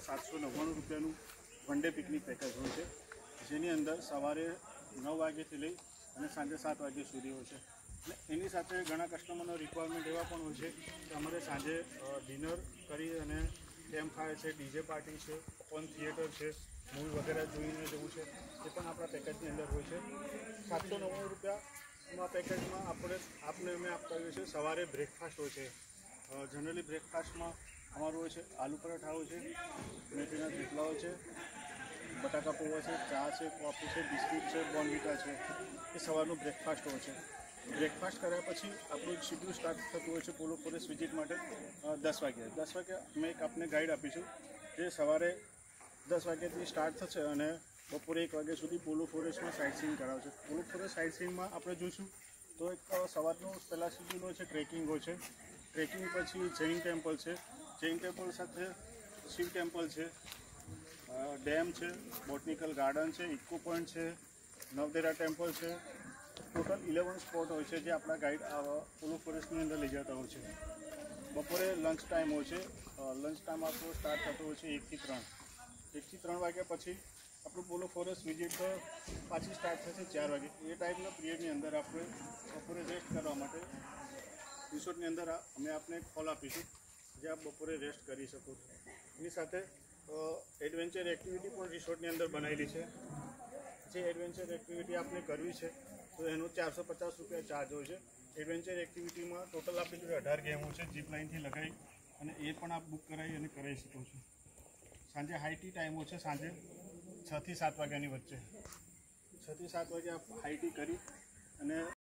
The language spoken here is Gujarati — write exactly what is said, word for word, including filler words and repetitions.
સાતસો નવ્વાણું રૂપિયાનું વન ડે પિકનિક પેકેજ હોય છે, જેની અંદર સવારે નવ વાગ્યાથી લઈ અને સાંજે સાત વાગ્યા સુધી હોય છે. અને એની સાથે ઘણા કસ્ટમરનો રિક્વાયરમેન્ટ એવા પણ હોય છે કે અમારે સાંજે ડિનર કરી અને કેમ્પ ફાયર છે, ડીજે પાર્ટી છે, ઓપન થિયેટર છે, મૂવી વગેરે જોઈને જવું છે, એ પણ આપણા પેકેજની અંદર હોય છે. સાતસો નવ્વાણું રૂપિયામાં પેકેજમાં આપણે આપને અમે આપતા હોઈએ છીએ. સવારે બ્રેકફાસ્ટ હોય છે. જનરલી બ્રેકફાસ્ટમાં અમારું હોય છે આલુ પરાઠા હોય છે, મેથીના થેપલા હોય છે, બટાકા પૌવા છે, ચા છે, કોફી છે, બિસ્કિટ છે, બોર્નવિટા છે. એ સવારનું બ્રેકફાસ્ટ હોય છે. બ્રેકફાસ્ટ કર્યા પછી આપણું એક શિડ્યુલ સ્ટાર્ટ થતું હોય છે પોલો ફોરેસ્ટ વિઝિટ માટે દસ વાગ્યે દસ વાગ્યે અમે એક આપને ગાઈડ આપીશું, જે સવારે દસ વાગ્યાથી સ્ટાર્ટ થશે અને બપોરે એક વાગ્યા સુધી પોલો ફોરેસ્ટમાં સાઇટ સીઇંગ કરાવશે. પોલો ફોરેસ્ટ સાઇટ સીઇંગમાં આપણે જોઈશું તો એક સવારનું પહેલાં શિડ્યુલ હોય છે, ટ્રેકિંગ હોય છે. ટ્રેકિંગ પછી જૈન ટેમ્પલ છે, જૈન ટેમ્પલ સાથે શિવ ટેમ્પલ છે, ડેમ છે, બોટનિકલ ગાર્ડન છે, ઇકો પોઈન્ટ છે, નવદેરા ટેમ્પલ છે. ટોટલ ઇલેવન સ્પોટ હોય છે જે આપણા ગાઈડ પોલો ફોરેસ્ટની અંદર લઈ જતા હોય છે. બપોરે લંચ ટાઈમ હોય છે. લંચ ટાઈમ આપણો સ્ટાર્ટ થતો હોય છે એકથી ત્રણ એકથી ત્રણ વાગ્યા પછી આપણું પોલો ફોરેસ્ટ વિઝિટ પાછી સ્ટાર્ટ થશે ચાર વાગે. એ ટાઈમના પિરિયડની અંદર આપણે બપોરે રેસ્ટ કરવા માટે રિસોર્ટની અંદર અમે આપને એક હોલ આપીશું, જે આપ બપોરે રેસ્ટ કરી શકો છો. એની સાથે એડવેન્ચર એક્ટિવિટી પણ રિસોર્ટની અંદર બનાવેલી છે. જે એડવેન્ચર એક્ટિવિટી આપણે કરવી છે તો એનો ચારસો પચાસ રૂપિયા ચાર્જ હોય છે. એડવેન્ચર એક્ટિવિટીમાં ટોટલ આપણી જોડે અઢાર ગેમો છે, જીપ લાઇનથી લગાવી અને એ પણ આપ બુક કરાવી અને કરાવી શકો છો. સાંજે હાઈ ટી ટાઈમો છે, સાંજે છથી સાત વાગ્યાની વચ્ચે છથી સાત વાગે આપ હાઈ ટી કરી અને